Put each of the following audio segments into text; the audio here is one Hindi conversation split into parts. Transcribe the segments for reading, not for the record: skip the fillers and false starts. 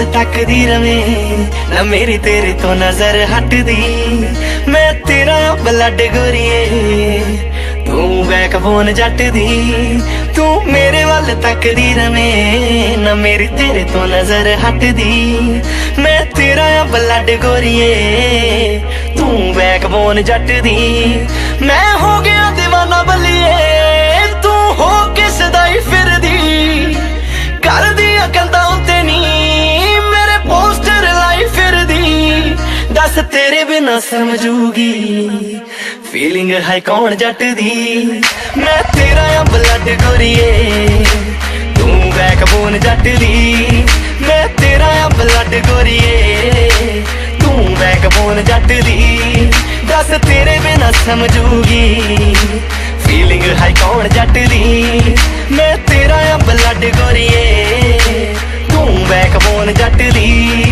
तकदी रवे ना मेरी तेरे तो नजर हटदी। मैं तेरा ब्लड गोरिए तू बैकबोन जट दी। तू मेरे वाल तकदी रवे ना मेरी तेरे तो नजर हटदी। मैं तेरा ब्लड गोरिए तू बैकबोन जट दी। मैं हो गया दीवाना बलिए तू हो के सदाई फिर दी। कर दिया कंधा उत्ते नी मेरे पोस्टर लाई फिर दी। दस तेरे बिना समझूगी फीलिंग है कौन जट दी। मैं तेरा ब्लड गोरिए तू बैकबोन जट दी। मैं तेरा ब्लड गोरिए तू बैकबोन जट दी। दस तेरे बिना समझूगी फीलिंग है कौन जट दी। मैं तेरा ब्लड गोरिए तू बैकबोन जट दी।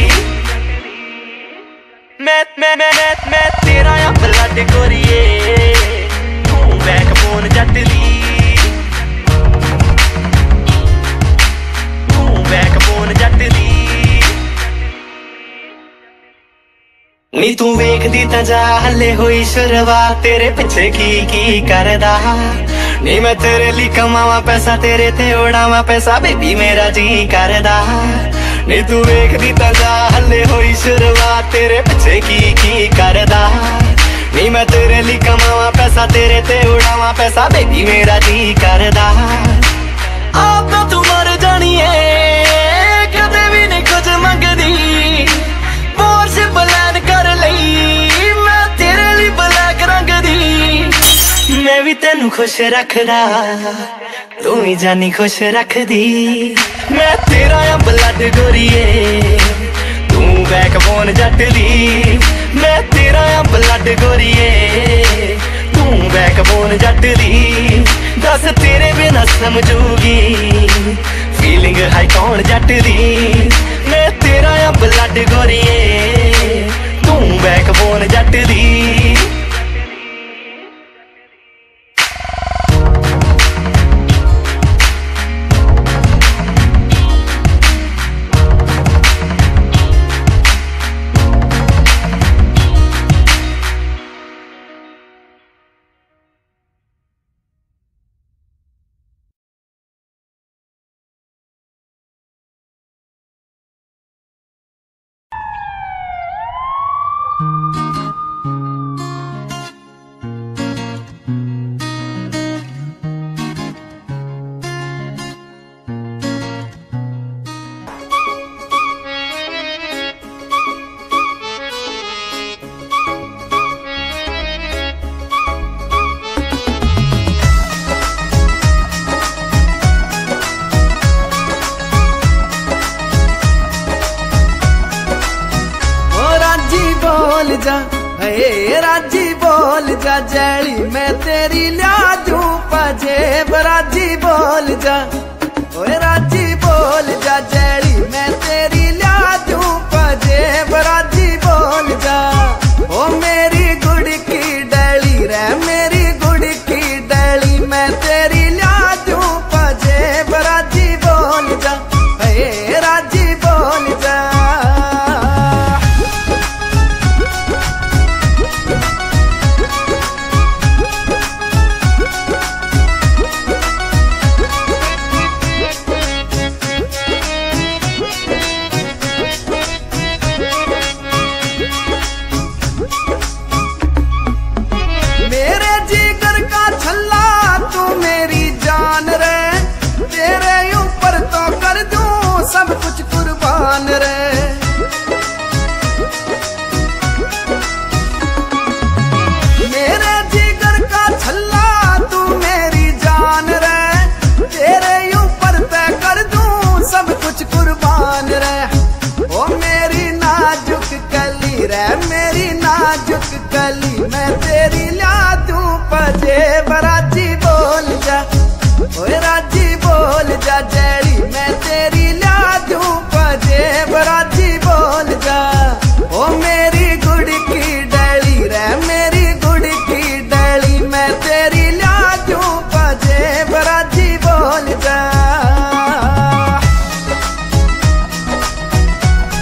मैं तेरा ब्लड गोरिए तू बैकबोन जट दी। तू बैकबोन जट दी। नी तू वेखदी तां जा हले होई शुरुआत तेरे पिछे की करदा। नी मैं तेरे लिए कमावा पैसा तेरे ते उड़ावा पैसा बेबी मेरा जी करदा। नी तू वेखदी तां जा हले होई शुरुआत तेरे पिछे की करदा। नी मैं तेरे लिए कमावा पैसा तेरे ते उड़ावा पैसा बेबी मेरा जी करदा। आप तो तू मर जानी है कदे भी नहीं कुछ मंगदी। पोर्श प्लान कर लई मैं तेरे लिए ब्लैक रंग दी। मैं भी तेनू खुश रखदा तू ही जानी खुश रख दी। मैं तेरा ब्लड गोरिए तू बैकबोन जट दी। मैं तेरा ब्लड गोरिए तू बैकबोन जट दी। दस तेरे बिना समझूगी फीलिंग है कौन जट दी। मैं तेरा ब्लड गोरिए तू बैकबोन जट दी। राजी बोल जा जैली मैं तेरी लिया दूं पजेब। राजी बोल जा ओए राजी बोल जा जैली मैं तेरी लिया दूं पजेब। राजी बोल जा ओ मेरी गुड़ की डैली रे मेरी गुड़ की डैली मैं तेरी लिया दूं पजेब। राजी बोल जा राजी बोल जा। सब कुछ कुर्बान रे मेरे जिगर का छल्ला तू मेरी जान रे। तेरे ऊपर तय कर दूं सब कुछ कुर्बान रे। ओ मेरी नाजुक कली रे मेरी नाजुक कली मैं तेरी ला दूं पजेब। राजी बोल जा ओए राजी बोल जा जैली मैं तेरी ला दूं पजेब। राजी बोल जा ओ मेरी गुड़ की डैली रे मेरी गुड़ की डैली मैं तेरी ला दूं पजेब। राजी बोल जा।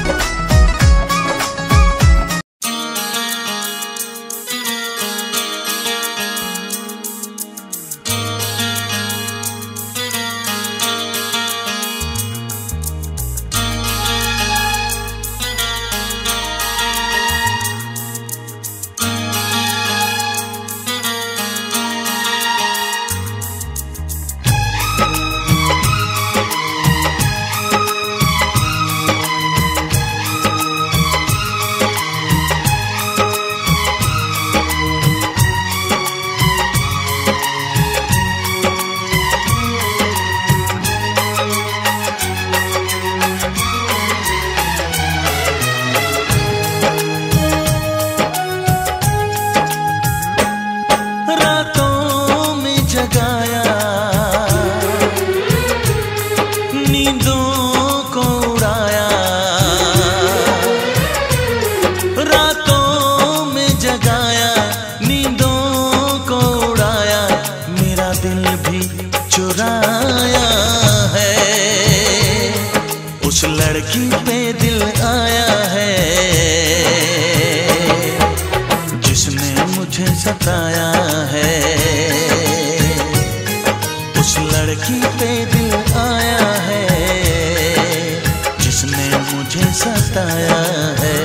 है।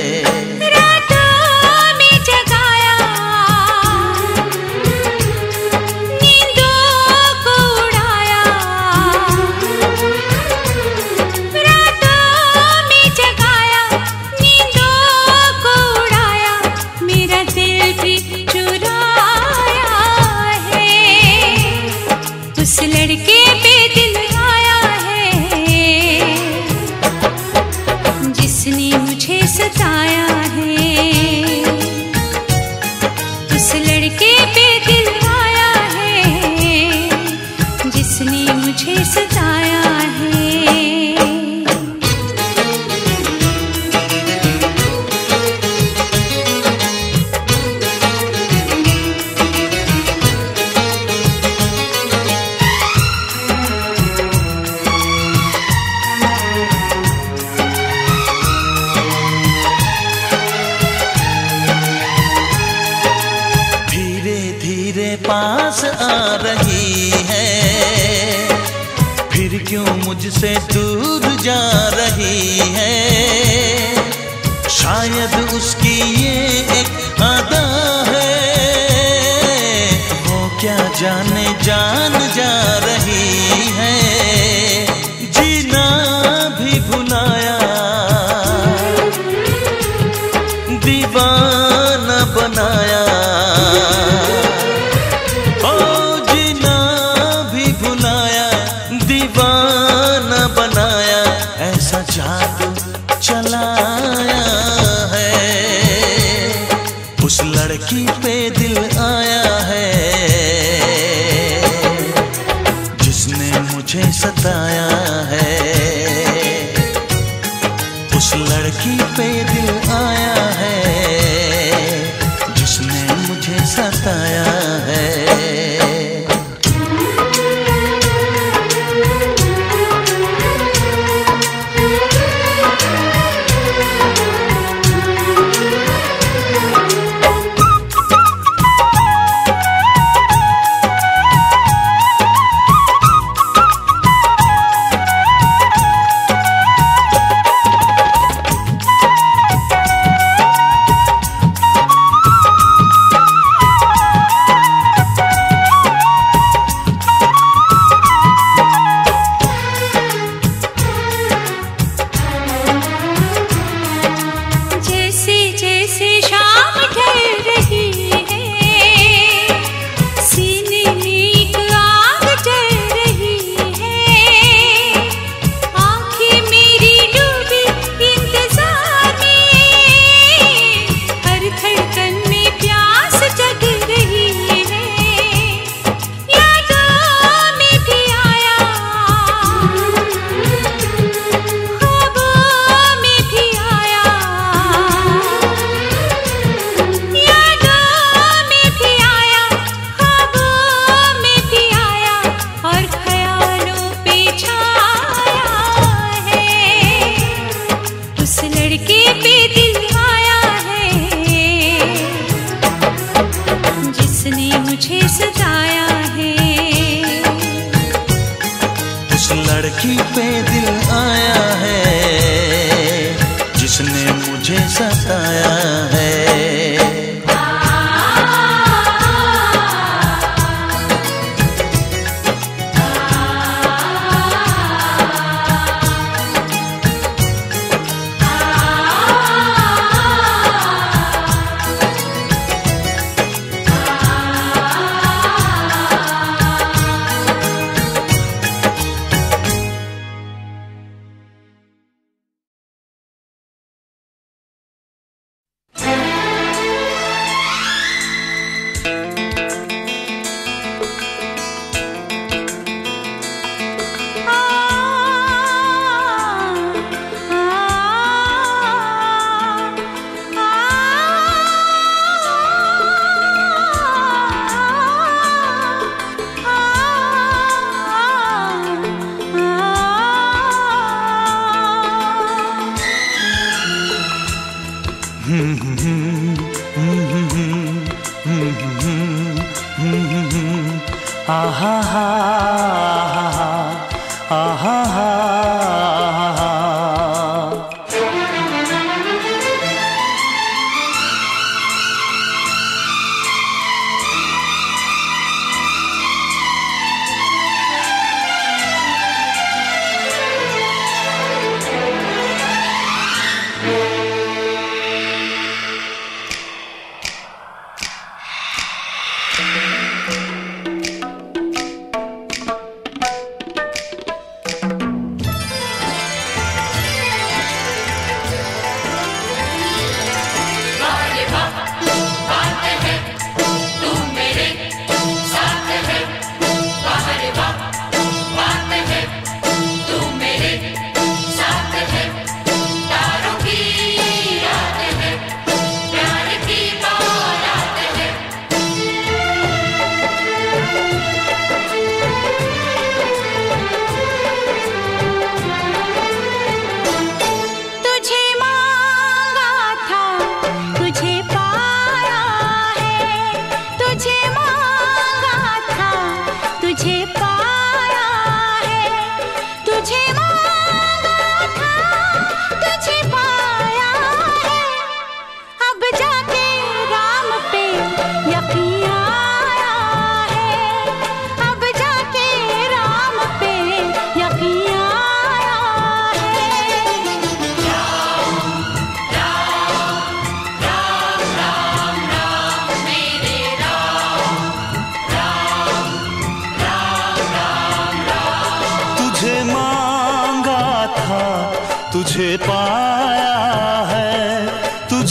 पास आ रही है, फिर क्यों मुझसे दूर जा रही है। शायद उसकी ये एक अदा है, वो क्या जाने जान जा रही है। जीना भी भुलाया, दीवाना बनाया, जादू चलाया है। उस लड़की पे दिल आया है, जिसने मुझे सताया है। उस लड़की पे दिल आया है, जिसने मुझे सताया है। लड़की पे दिल आया है, जिसने मुझे सताया है।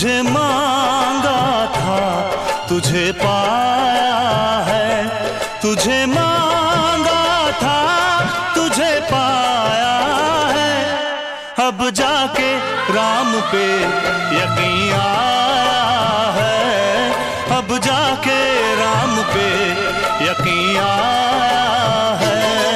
तुझे मांगा था तुझे पाया है, तुझे मांगा था तुझे पाया है। अब जाके राम पे यकीन आया है, अब जाके राम पे यकीन आया है।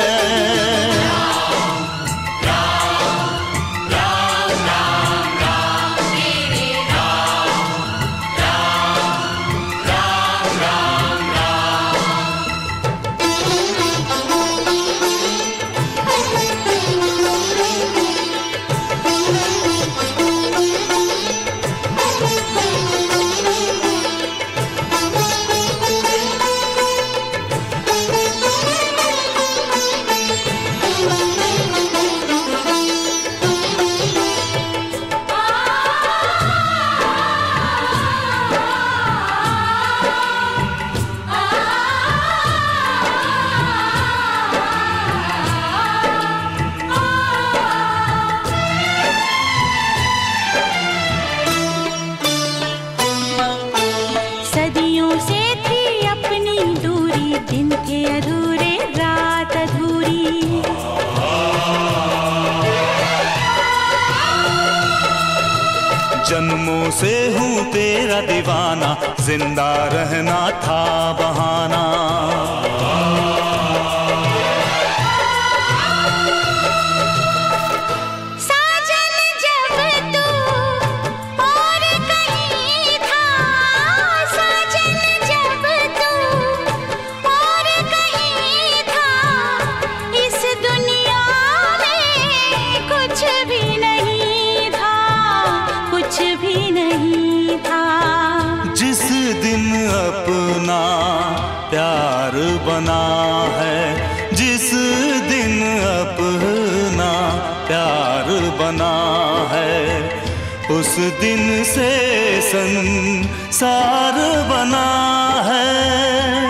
जन्मों से हूँ तेरा दीवाना, जिंदा रहना था बहाना। साजन जब तू और कहीं था, साजन जब तू और कहीं था, इस दुनिया में कुछ भी नहीं था, कुछ भी नहीं था। जिस दिन अपना प्यार बना है, जिस दिन अपना प्यार बना है, उस दिन से संसार बना है।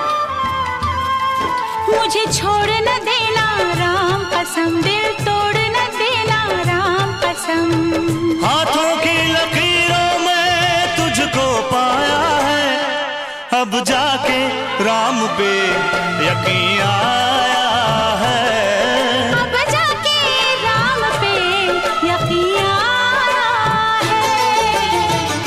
मुझे छोड़ न देना राम कसम, दिल तोड़ न देना राम कसम। हाथों की लकीरों में तुझको पाया है, अब जाके राम पे यकीन आया है। अब जाके राम पे यकीन आया है।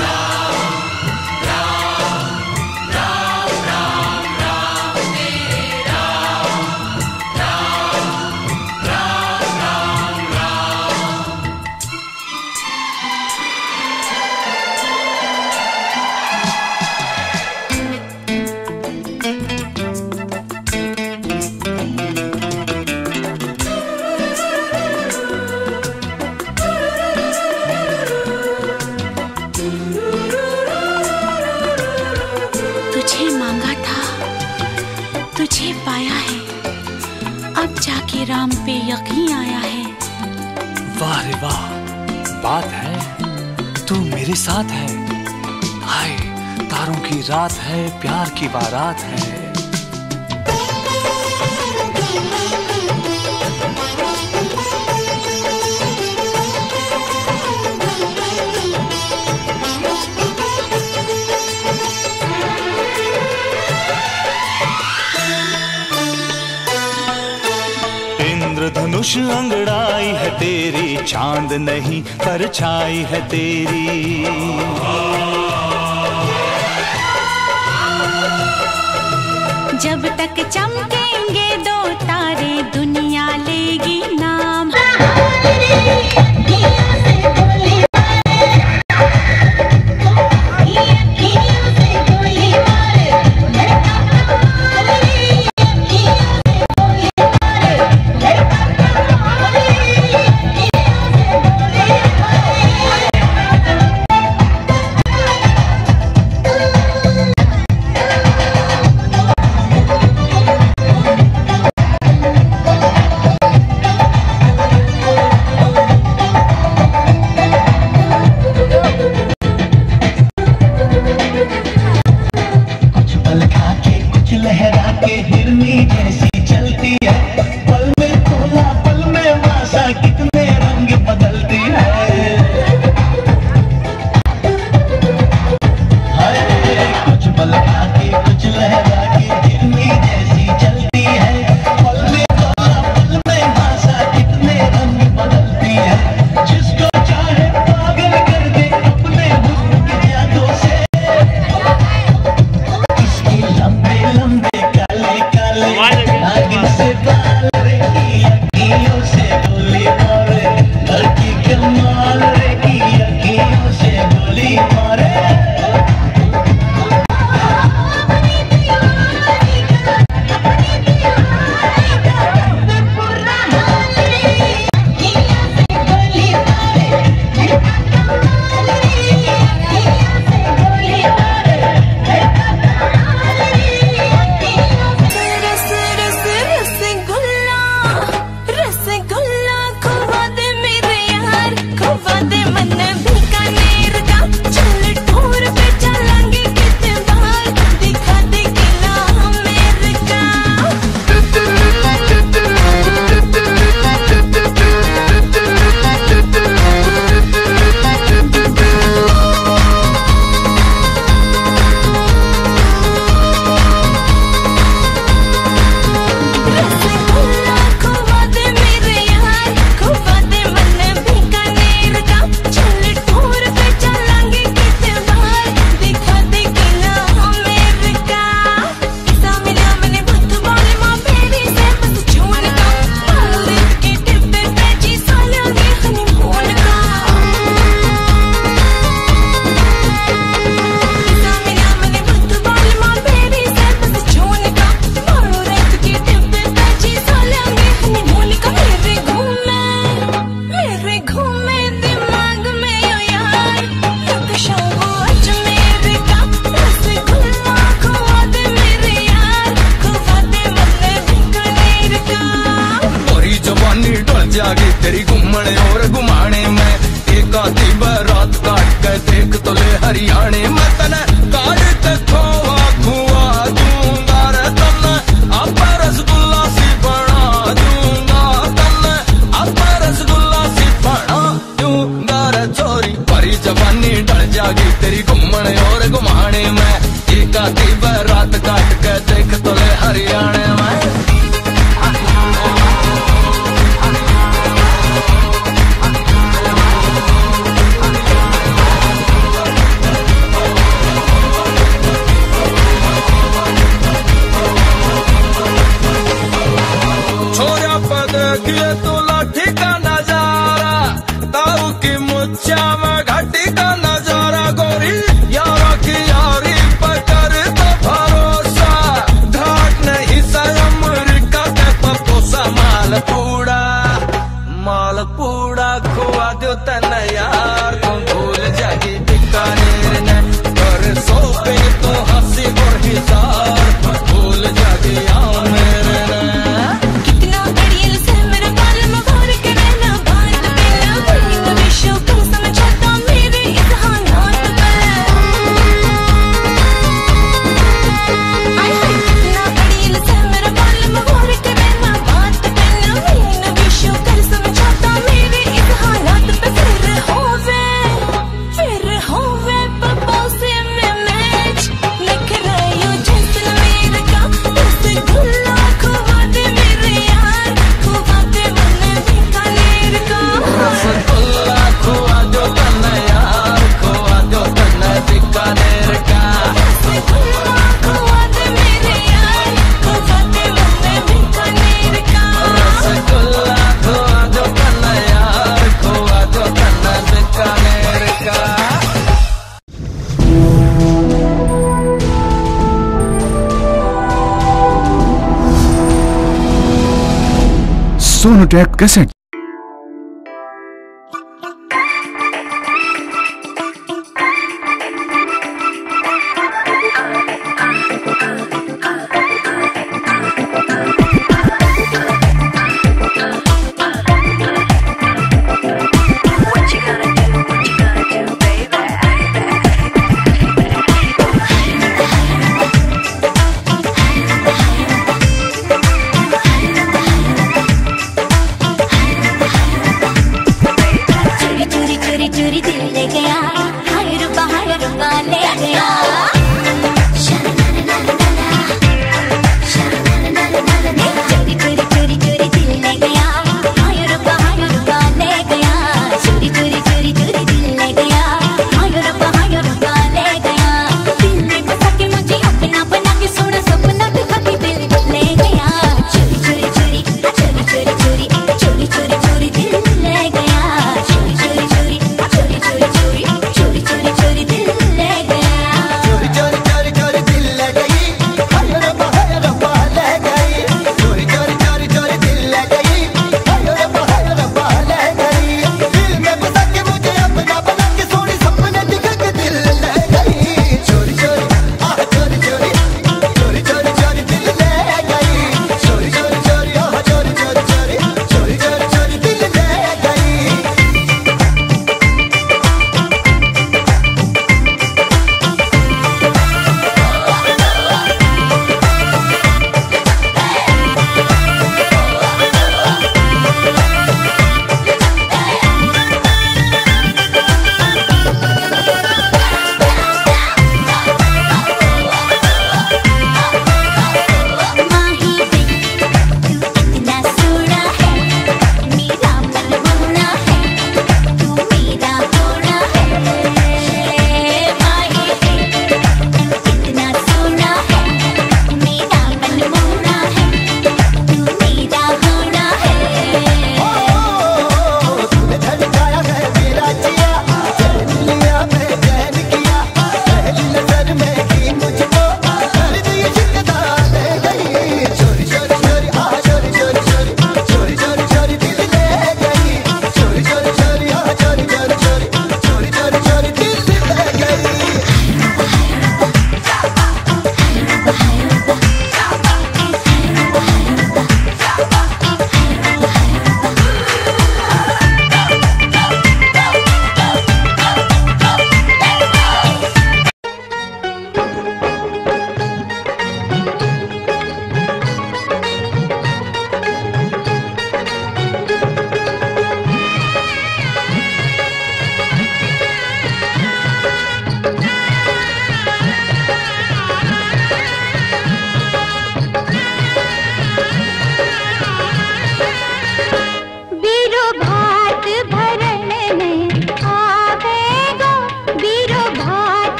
तुझे मांगा था तुझे पाया है, अब जाके राम पे यकीन आया है। वाह रे वाह, बात है तू मेरे साथ है। हाय तारों की रात है, प्यार की बारात है। धनुष अंगड़ाई है तेरी, चांद नहीं परछाई है तेरी। जब तक चमकेंगे दो तारे, दुनिया लेगी नाम। डर जागी तेरी घूमने और घुमाने में, एक आती रात काट के देख तो ले हरियाणे में। छोरा पद किए तो लाठी का नजारा, ताऊ की मुच्छा में घाटी का नजारा, गोरी यारा की यारी पकड़ तो भरोसा, घाट नहीं शर्म अमरीका के पपोसा। माल पूड़ा खुआ दो तन यार, तुम भूल जागी बीकानेर ने कर सो पे तो हंसी और हिसार, भूल जागी आमेर ने। सोनोटेक कैसेट।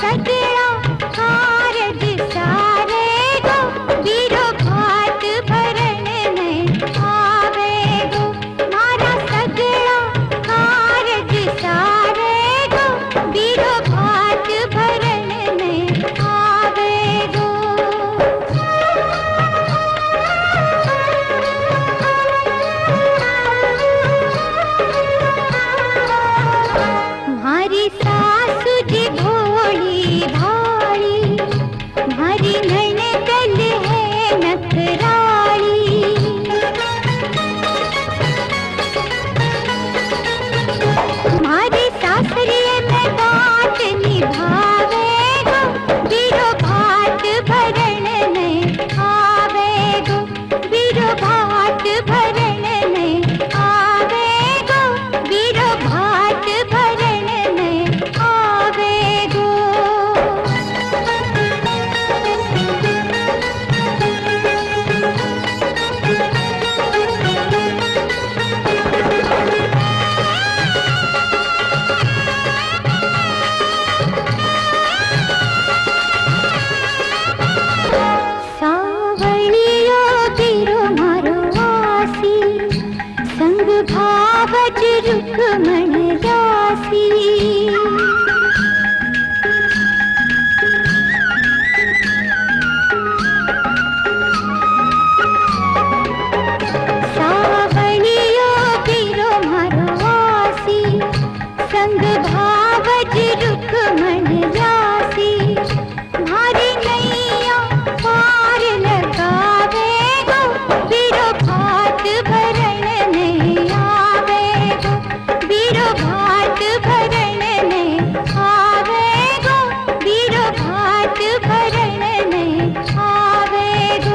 सगड़ा कारज सारे गो बीरो भात भरण में आवे गो मारा सगड़ा कारज सारे गो बीरो भात भरण में आवे गो। मारी सासु जी भोली भाली मारी ननकल है नखराली मारी सासरिये में बात निभावे गो बीरो भात भरण में आवे गो बीरो भात भरण में आवे गो बीरो भात भरण में आवे गो। सावलियो बीरो मारो आसी संग भावज रुक्मण दासी सावलियो बीरो मारो आसी संग भावज रुक्मण दासी मारी नैया पार लगावे गो बीरो भात भरण में आवे गो बीरो भात भरण में आवे गो बीरो भात भरण में आवे गो।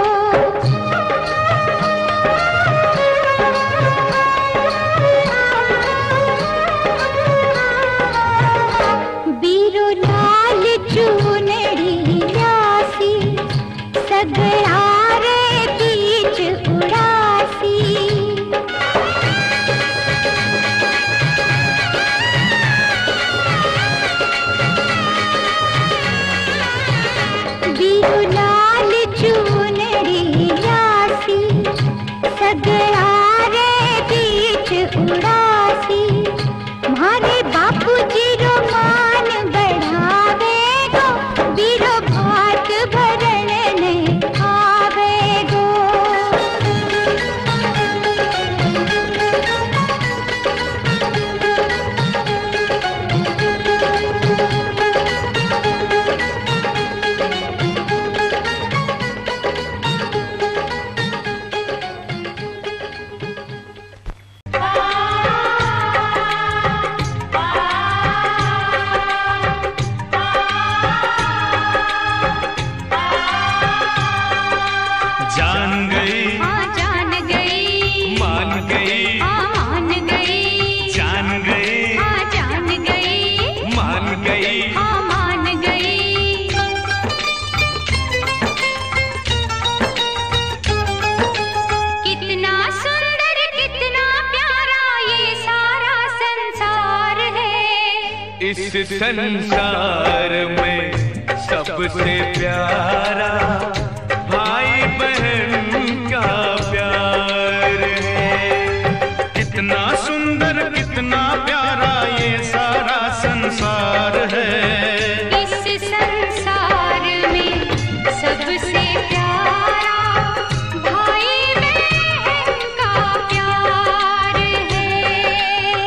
बीरो लाल चूनड़ी लासी सगड़ा रे बीच उड़ासी बीरो लाल चूनड़ी लासी सगड़ा रे बीच उड़ासी मारे बापू जी रो मान बढ़ावे गो बीरो भात भरण में आवे गो। जान गई हाँ जान गई मान गई हाँ मान गई जान गई हाँ जान गई मान गई हाँ मान गई। कितना सुंदर कितना प्यारा ये सारा संसार है इस संसार में सबसे प्यारा भाई बहन का प्यार है। कितना सुंदर कितना प्यारा ये सारा संसार है। इस संसार में सबसे प्यारा भाई बहन का प्यार है।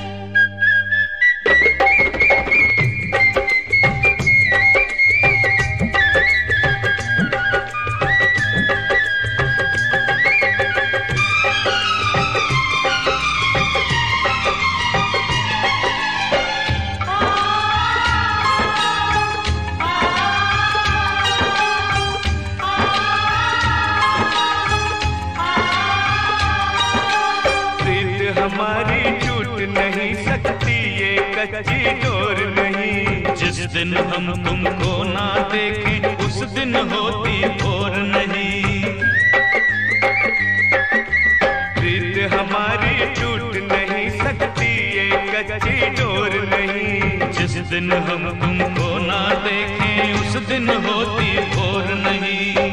हमारी छूट नहीं सकती ये कच्ची डोर नहीं। जिस दिन हम तुमको ना देखें उस दिन होती भोर नहीं। प्रीत हमारी छूट नहीं सकती ये कच्ची डोर नहीं। जिस दिन हम तुमको ना दिन होती भोर नहीं।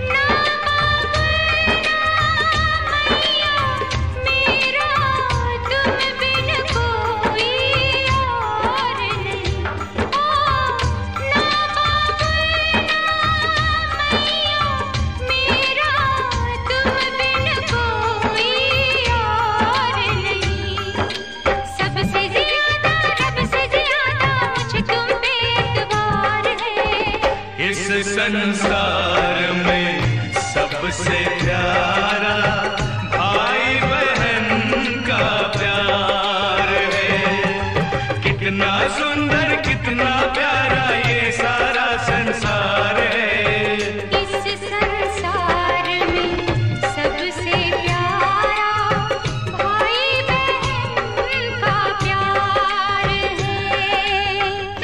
संसार में सबसे प्यारा भाई बहन का प्यार है। कितना सुंदर कितना प्यारा ये सारा संसार है। इस संसार में सबसे प्यारा भाई बहन का प्यार है।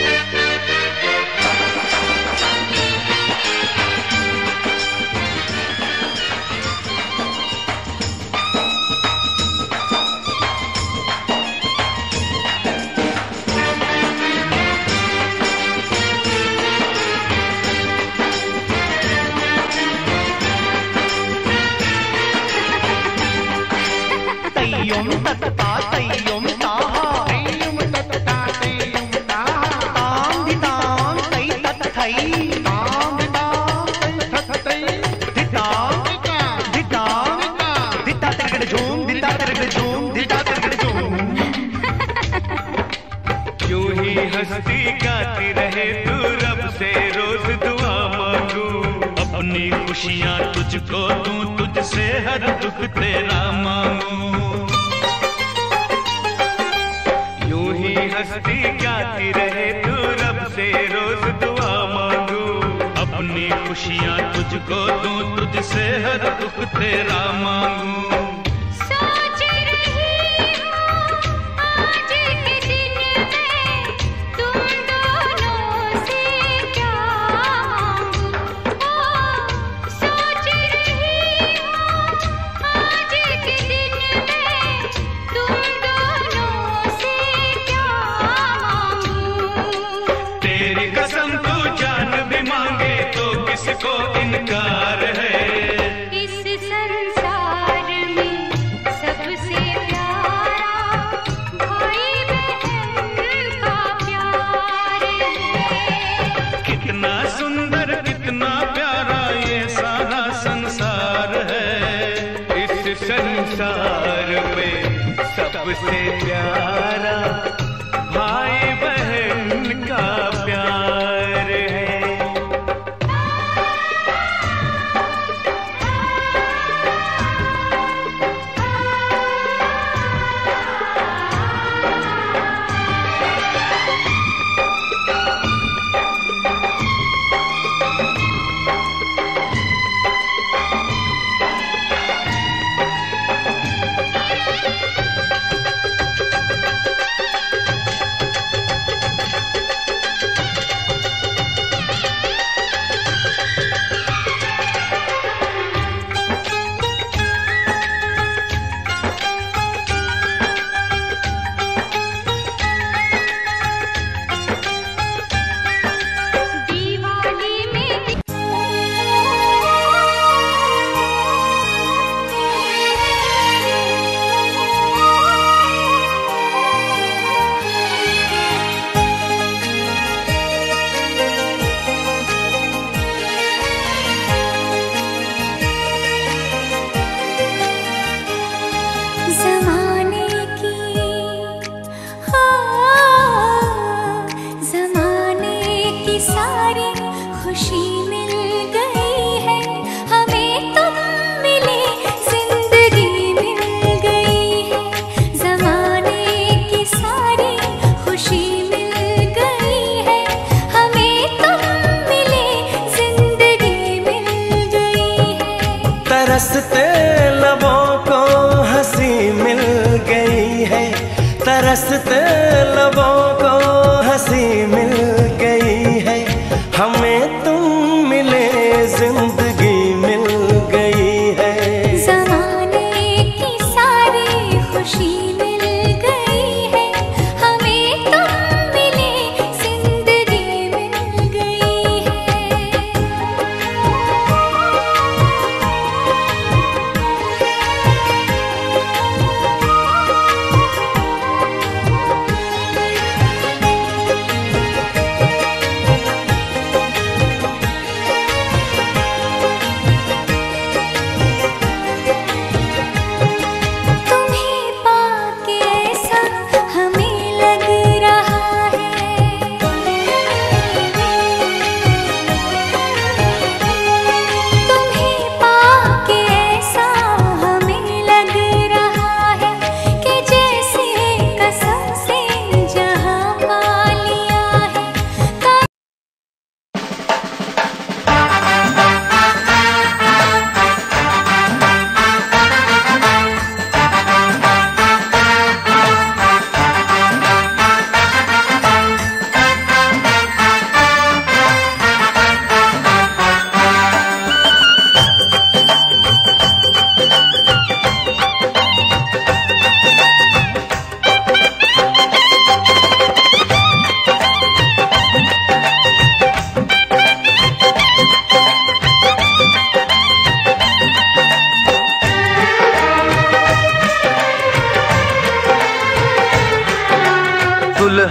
तय्युम तत्ता तय्युम ताहा तय्युम तत्ता तय्युम ताहा ताम धिताम तै तत्थै ताम धिताम तै तत्थै धिताम धिताम धिता तिरगड़ झूम धिता तिरगड़ झूम धिता तिरगड़ झूम। यूं ही हंसती गाती रहे तू रब से रोज दुआ मांगू। अपनी खुशियाँ तुझको दूं तुझसे हर दुख तेरा मांगू। हंसती गाती रहे तू रब से रोज दुआ मांगू। अपनी खुशियाँ तुझको दूं तुझसे हर दुख तेरा मांगू। सोच रही हूँ आज के दिन में तुम दोनों से क्या मांगू। सोच रही हूँ आज के दिन में तुम दोनों से तेरी कसम तू जान भी मांगे तो किसको इनकार है। इस संसार में सबसे प्यारा भाई बहन का प्यार है। कितना सुंदर कितना प्यारा ये सारा संसार है। इस संसार में सबसे प्यारा भाई बहन का प्यार है। तरसते लबों को हंसी मिल गई है। तरसते लबों को हंसी मिल गई है। हमें तुम मिले जिंदगी मिल गई है। ज़माने की सारी खुशी मिल गई है। हमें तुम मिले जिंदगी मिल गई है।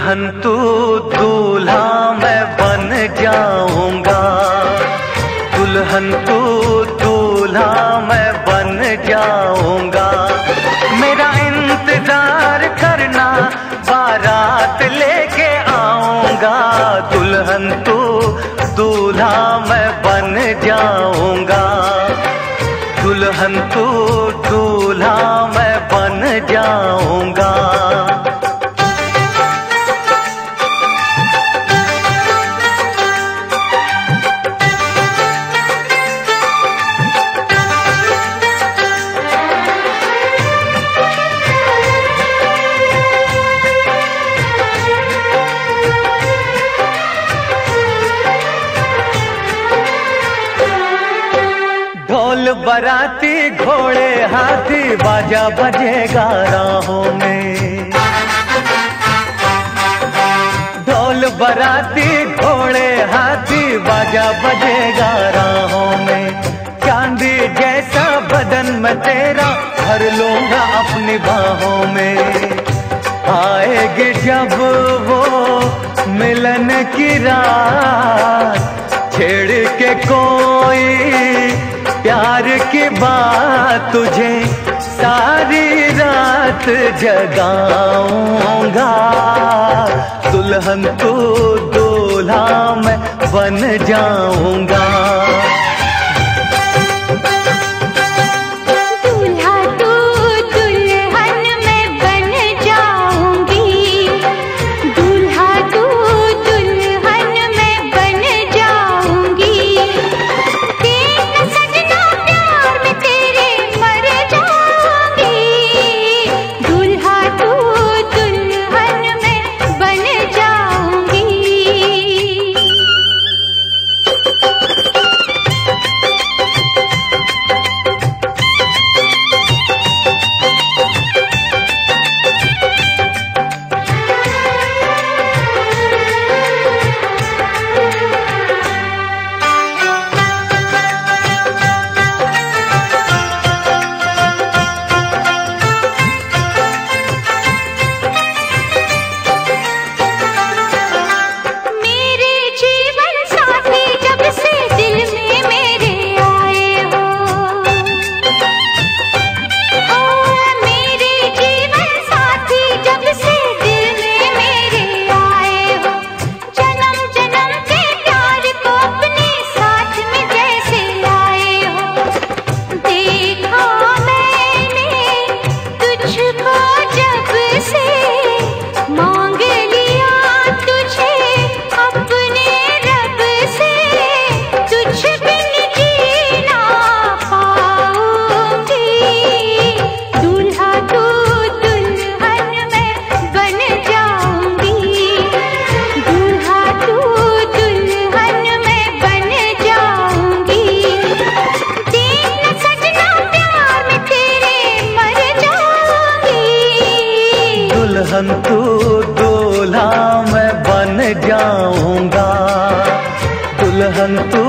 दुल्हन तू दूल्हा मैं बन जाऊंगा, दुल्हन तू दूल्हा मैं बन जाऊंगा। मेरा इंतजार करना बारात लेके आऊंगा, दुल्हन तू दूल्हा मैं बन जाऊंगा, दुल्हन तू दूल्हा मैं बन जाऊंगा। ढोल बराती घोड़े हाथी बाजा बजेगा राहों में, ढोल बराती घोड़े हाथी बाजा बजेगा राहों में। चांदी जैसा बदन में तेरा भर लूंगा अपनी बाहों में। आएगी जब वो मिलन की रात, छेड़ के कोई प्यार की बात, तुझे सारी रात जगाऊंगा, दुल्हन तू दूल्हा मैं बन जाऊंगा। दूल्हा तू दुल्हन मैं बन जाऊंगी, दूल्हा तू दुल्हन मैं बन जाऊंगी। तेरा सजना प्यार में तेरे मर जाऊंगी, दूल्हा तू दुल्हन मैं बन जाऊंगी। मेरे जीवन साथी जब से दिल में मेरे आए हो, ओ मेरे जीवन साथी जब से दिल में मेरे आए हो। जन्म जन्म के प्यार को अपने साथ में जैसे लाए हो। देखा मैंने तुझको जब से, मांग लिया तुझे अपने रब से। तुझ बिन जी ना पाऊंगी, दूल्हा तू दुल्हन मैं बन जाऊंगी, दूल्हा तू दुल्हन मैं बन जाऊंगी। तेरा सजना प्यार में तेरे मर जाऊंगी, दुल्हन तू दूल्हा मैं बन जाऊंगा, दुल्हन तू